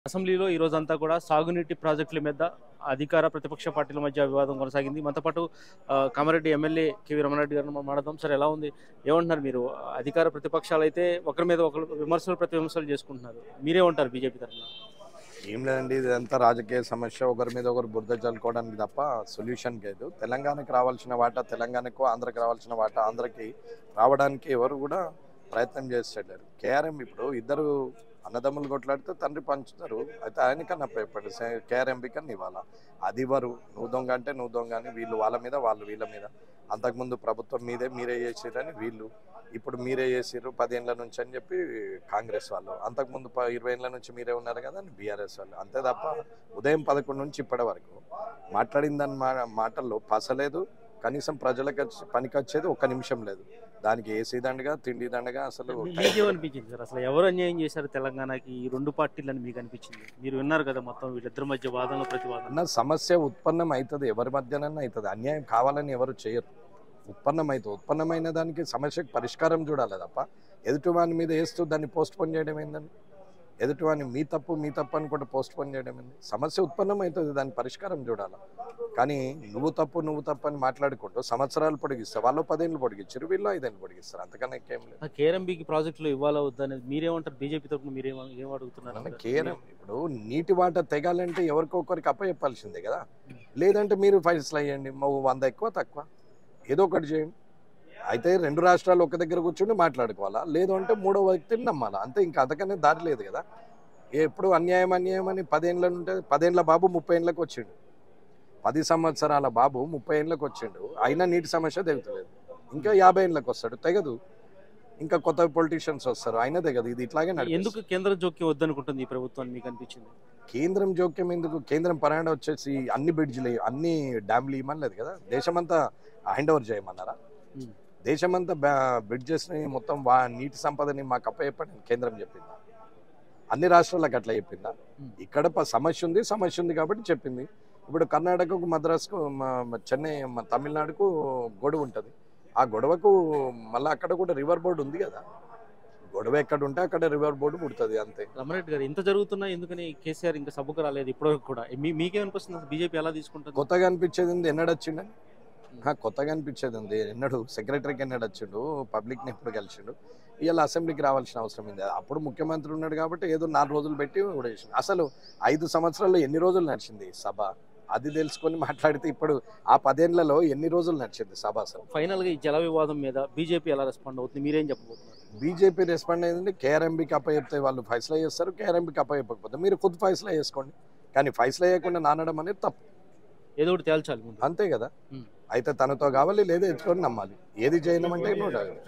అసెంబ్లీలో ఈ రోజంతా కూడా సాగునీటి ప్రాజెక్టుల మీద అధికార ప్రతిపక్ష పార్టీల మధ్య వివాదం కొనసాగింది. మనతో పాటు కామారెడ్డి ఎమ్మెల్యే కేవీ రమణారెడ్డి గారిని మనం మాట్లాడదాం. సార్, ఎలా ఉంది? ఏమంటున్నారు మీరు? అధికార ప్రతిపక్షాలు అయితే ఒకరి మీద ఒకరు విమర్శలు ప్రతి విమర్శలు చేసుకుంటున్నారు. మీరేమంటారు బీజేపీ తరఫున? ఏం లేదండి, ఇదంతా రాజకీయ సమస్య. ఒకరి మీద ఒకరు బురద చల్లుకోవడానికి తప్ప సొల్యూషన్ లేదు. తెలంగాణకు రావాల్సిన వాటా తెలంగాణకు, ఆంధ్రకి రావాల్సిన వాటా ఆంధ్రకి రావడానికి ఎవరు కూడా ప్రయత్నం చేస్తలేరు. కేఆర్ఎం ఇప్పుడు ఇద్దరు అన్నదమ్ములు కొట్లాడితే తండ్రి పంచుతారు. అయితే ఆయనకన్నా భయపడి కేఆర్ఎంబి కన్నా ఇవ్వాల. అది ఇవ్వరు. నువ్వు దొంగ అంటే నువ్వు దొంగ అని వీళ్ళు వాళ్ళ మీద, వాళ్ళు వీళ్ళ మీద. అంతకుముందు ప్రభుత్వం మీరే చేసిరని వీళ్ళు, ఇప్పుడు మీరే చేసిర్రు 10 ఏళ్ళ నుంచి అని చెప్పి కాంగ్రెస్ వాళ్ళు, అంతకుముందు 20 ఏళ్ళ నుంచి మీరే ఉన్నారు కదా అని బీఆర్ఎస్ వాళ్ళు. అంతే తప్ప ఉదయం 11 నుంచి ఇప్పటి వరకు మాట్లాడిన దాని మాటల్లో పసలేదు. కనీసం ప్రజలకు పనికి వచ్చేది 1 నిమిషం లేదు. దానికి ఏసీ దండగా, తిండి దండగా. అసలు మీకేమనిపించింది సార్? అసలు ఎవరు అన్యాయం చేశారు తెలంగాణకి, ఈ రెండు పార్టీలని మీకు అనిపించింది? మీరు విన్నారు కదా మొత్తం వీళ్ళిద్దరి మధ్య వాదనలు, ప్రతివాదన. సమస్య ఉత్పన్నం అవుతుంది, ఎవరి మధ్యనన్నా అవుతుంది. అన్యాయం కావాలని ఎవరు చేయరు. ఉత్పన్నమైన దానికి సమస్యకు పరిష్కారం చూడాలి తప్ప ఎదుటివాని మీద వేస్తూ దాన్ని పోస్ట్ పోన్ చేయడం ఏందండి? ఎదుటివాని మీ తప్పు అనుకుంటే పోస్ట్ పోన్ చేయడం ఏంది? సమస్య ఉత్పన్నం అవుతుంది, దాని పరిష్కారం చూడాలి. కానీ నువ్వు తప్పు అని మాట్లాడుకుంటూ సంవత్సరాలు పొడిగిస్తారు. వాళ్ళు 10 ఏళ్ళు పొడిగించారు, వీళ్ళు 5 ఏళ్ళు పొడిగిస్తారు. అంతకన్నా ఇంకేం లేదు. కేఆర్ఎంబీకి ప్రాజెక్టులు ఇవ్వాలా వద్దా అనేది మీరేమంటారు? బీజేపీ తరఫున ఏం అడుగుతున్నారు? కేఆర్ఎం ఇప్పుడు నీటి వాటా తెగాలంటే ఎవరికొకరికి అప్పచెప్పాల్సిందే కదా. లేదంటే మీరు ఫైల్స్లు అయ్యండి, 100 ఎక్కువ తక్కువ ఏదో ఒకటి చేయండి. అయితే 2 రాష్ట్రాలు ఒక దగ్గర కూర్చొని మాట్లాడుకోవాలా, లేదు అంటే 3వ వ్యక్తిని నమ్మాలా. అంతే, ఇంకా అంతకనే దారి లేదు కదా. ఎప్పుడు అన్యాయం అని 10 ఏళ్ళ నుంటే 10 ఏళ్ళ బాబు 30 ఏళ్ళకి వచ్చిండు. 10 సంవత్సరాల బాబు 30 ఏళ్ళకి వచ్చిండు, అయినా నీటి సమస్య తెగుతలేదు. ఇంకా 50 ఏళ్ళకి వస్తాడు, తెగదు. ఇంకా కొత్త పొలిటీషియన్స్ వస్తారు, అయినా తెగదు. ఇది ఇట్లాగే ఎందుకు కేంద్రం జోక్యం వద్దనుకుంటుంది ఈ ప్రభుత్వం మీకు అనిపించింది? కేంద్రం జోక్యం ఎందుకు? కేంద్రం పరాయణ వచ్చేసి అన్ని బ్రిడ్జ్లు, అన్ని డ్యామ్లు ఇవ్వమనలేదు కదా. దేశమంతా హ్యాండ్ ఓవర్ చేయమన్నారా? దేశమంతా బ్రిడ్జెస్ని మొత్తం నీటి సంపదని మాకు అప్పచెప్పండి కేంద్రం చెప్పిందా? అన్ని రాష్ట్రాలకు అట్లా చెప్పిందా? ఇక్కడ సమస్య ఉంది కాబట్టి చెప్పింది. ఇప్పుడు కర్ణాటకకు, మద్రాసుకు, చెన్నై, తమిళనాడుకు గొడవ ఉంటుంది. ఆ గొడవకు మళ్ళీ అక్కడ కూడా రివర్ బోర్డు ఉంది కదా. గొడవ ఎక్కడ ఉంటే అక్కడ రివర్ బోర్డు పుడుతుంది, అంతే. రమణారెడ్డి గారు, ఇంత జరుగుతున్నా ఎందుకని కేసీఆర్ ఇంకా సభకు రాలేదు ఇప్పటివరకు కూడా? మీకేమనిపిస్తుంది? బీజేపీ ఎలా తీసుకుంటుంది? కొత్తగా అనిపించేది ఉంది, ఎన్నడొచ్చిండని కొత్తగా అనిపించేది ఉంది. ఎన్నడు సెక్రటరీకి వచ్చిండు, పబ్లిక్ని ఎప్పుడు కలిసిండు. ఇలా అసెంబ్లీకి రావాల్సిన అవసరం ఉంది. అప్పుడు ముఖ్యమంత్రి ఉన్నాడు కాబట్టి ఏదో 4 రోజులు పెట్టి కూడా చేసిండు. అసలు 5 సంవత్సరాల్లో ఎన్ని రోజులు నడిచింది సభ? అది తెలుసుకొని మాట్లాడితే ఇప్పుడు ఆ 10 ఏళ్లలో ఎన్ని రోజులు నడిచింది సభ? అసలు ఫైనల్గా ఈ జల వివాదం మీద బీజేపీ ఎలా రెస్పాండ్ అవుతుంది? మీరేం చెప్పబోతున్నారు? బీజేపీ రెస్పాండ్ అయిందంటే కేఆర్ఎంబీకి అప్పచెప్తే వాళ్ళు ఫైసలా చేస్తారు, కేఆర్ఎంబీకి అప్పచెప్పకపోతే మీరు ఖుద్ ఫైసలా చేసుకోండి. కానీ ఫైసలా చేయకుండా నానడం అనేది తప్పు. ఏదో ఒకటి తేల్చాలి, అంతే కదా. అయితే తనతో కావాలి, లేదా ఎత్తుకొని నమ్మాలి. ఏది చేయడం అంటే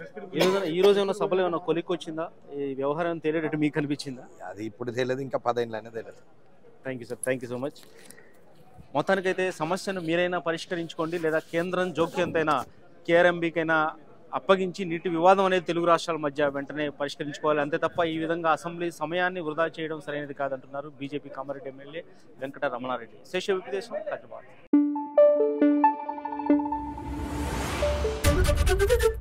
ఈ రోజు ఏమైనా సభలో ఏమైనా కొలిక్కి వచ్చిందా? ఈ వ్యవహారం తేలేటట్టు మీకు అనిపించిందా? అది ఇప్పుడు తెలియదు, ఇంకా 10 ఏళ్ళనే తెలియదు. Thank you sir, thank you so much. మొత్తానికైతే సమస్యను మీరైనా పరిష్కరించుకోండి, లేదా కేంద్రం జోక్యంతైనా కేఆర్ఎంబీకైనా అప్పగించి నీటి వివాదం అనేది తెలుగు రాష్ట్రాల మధ్య వెంటనే పరిష్కరించుకోవాలి. అంతే తప్ప ఈ విధంగా అసెంబ్లీ సమయాన్ని వృధా చేయడం సరైనది కాదంటున్నారు బీజేపీ కామారెడ్డి ఎమ్మెల్యే వెంకట రమణారెడ్డి. శేష విపదేశం, హైదరాబాద్.